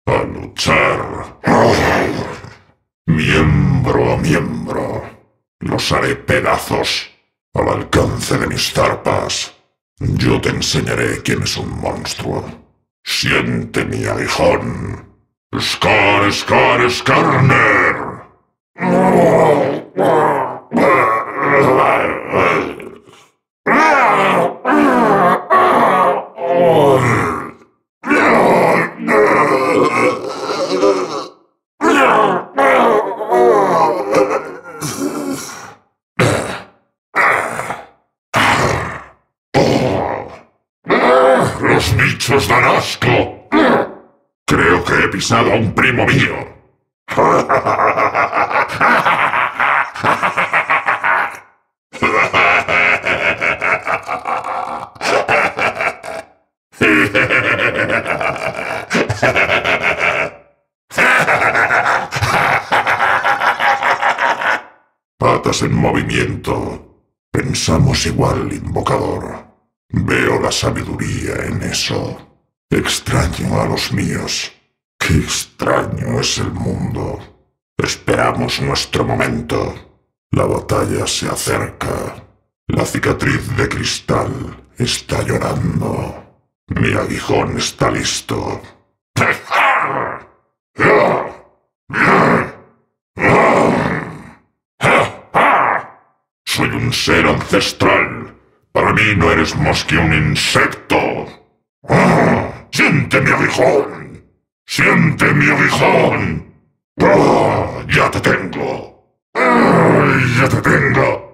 A luchar. Miembro a miembro. Los haré pedazos al alcance de mis zarpas. Yo te enseñaré quién es un monstruo. Siente mi aguijón. ¡Scar, Scar, Skarner! ¡Los bichos dan asco! Creo que he pisado a un primo mío. Patas en movimiento. Pensamos igual, invocador. Veo la sabiduría en eso. Extraño a los míos. Qué extraño es el mundo. Esperamos nuestro momento. La batalla se acerca. La cicatriz de cristal está llorando. Mi aguijón está listo. Soy un ser ancestral. Para mí no eres más que un insecto. ¡Siente mi aguijón! ¡Siente mi aguijón! ¡Ya te tengo! ¡Ya te tengo!